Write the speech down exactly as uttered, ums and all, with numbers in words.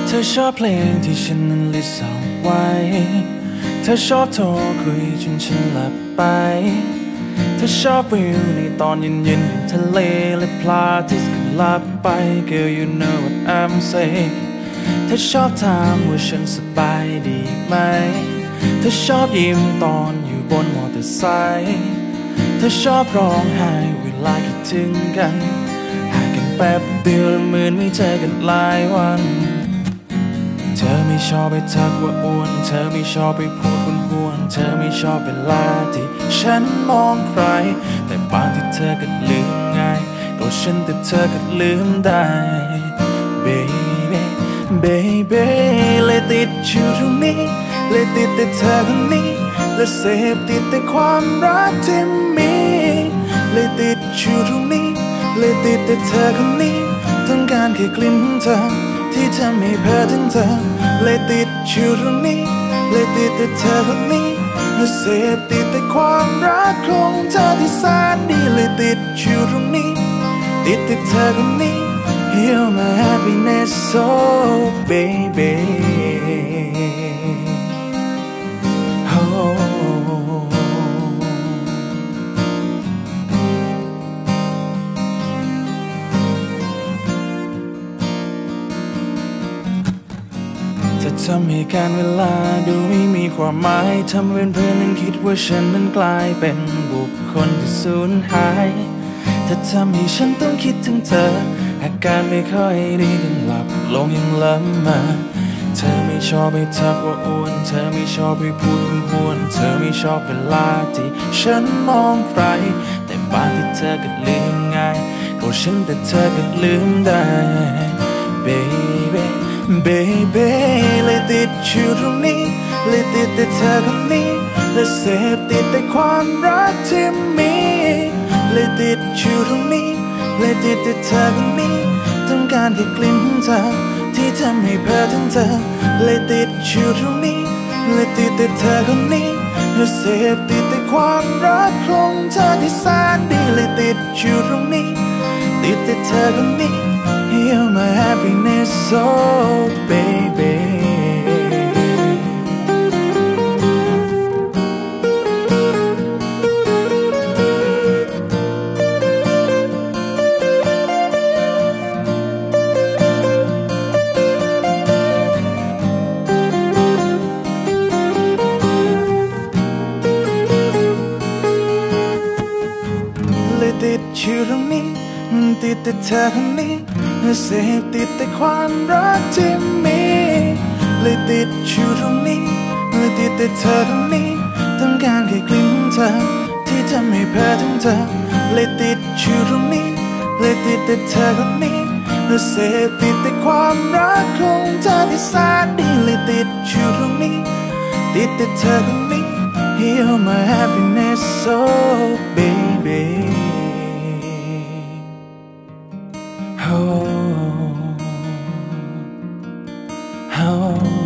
ธอชอบเพลงที่ฉันนั้นลิสต์เอาไว้เธอชอบโทรคุยจนฉันหลับไปเธอชอบวิวในตอนเย็นๆริมทะเลและพระอาทิตย์ก็ลับไป Girl you know what I'm saying เธอชอบถามว่าฉันสบายดีไหมเธอชอบยิ้มตอนอยู่บนมอเตอร์ไซค์เธอชอบร้องไห้เวลาคิดถึงกันห่างกันแป๊บเดียวเหมือนไม่เจอกันหลายวันเธอไม่ชอบไปทักว่าอ้วนเธอไม่ชอบไปพูดหุ่นห้วนเธอไม่ชอบเวลาที่ฉันมองใครแต่บางที่เธอก็ลืมง่ายตัวฉันแต่เธอก็ลืมได้ Baby Baby เลยติดอยู่ตรงนี้เลยติดแต่เธอคนนี้และเสพติดแต่ความรักที่มีเลยติดอยู่ตรงนี้เลยติดแต่เธอคนนี้ต้องการแค่กลิ่นของเธอที่ทำให้เพ้อถึงเธอเลยติดอยู่ตรงนี้เลยติดแต่เธอคนนี้และเสพติดแต่ความรักของเธอที่แสนดีเลยติดอยู่ตรงนี้ติดแต่เธอคนนี้ You're my happiness oh baby ohจะทำให้การเวลาดูไม่มีความหมายทำให้เพื่อนนั้นคิดว่าฉันนั้นกลายเป็นบุคคลที่สูญหายถ้าทำให้ฉันต้องคิดถึงเธออาการไม่ค่อยดีกันหลับลงยังล้ำมาเธอไม่ชอบไปทักว่าอ้วนเธอไม่ชอบไปพูดห้วนเธอไม่ชอบเวลาที่ฉันมองใครแต่บางที่เธอก็ลืมง่ายก็ฉันแต่เธอก็ลืมได้ Baby Baby เลยติดอยู่ตรงนี้เลยติดแต่เธอคนนี้และเสพติดแต่ความรักที่มีเลยติดอยู่ตรงนี้เลยติดแต่เธอคนนี้ต้องการแค่กลิ่นของเธอที่ทำให้เพ้อถึงเธอเลยติดอยู่ตรงนี้เลยติดแต่เธอคนนี้และเสพติดแต่ความรักของเธอที่แสนดีเลยติดอยู่ตรงนี้ติดแต่เธอคนนี้ You're my happiness oh babyเลยติดอยู่ตรงนี้ติดแต่เธอคนนี้เสพติดแต่ความรักที่มีเลยติดอยู่ตรงนี้เลยติดแต่เธอคนนี้ต้องการแค่กลิ่นของเธอที่ทำให้เพ้อถึงเธอเลยติดอยู่ตรงนี้เลยติดแต่เธอคนนี้เสพติดแต่ความรักของเธอที่แสนดีเลยติดอยู่ตรงนี้ติดแต่เธอคนนี้ You're my happiness oh baby oh oh